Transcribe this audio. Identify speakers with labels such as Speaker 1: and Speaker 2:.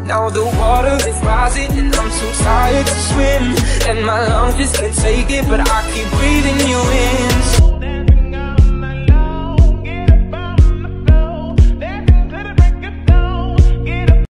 Speaker 1: Now the water is rising and I'm too tired to swim, and my lungs just can't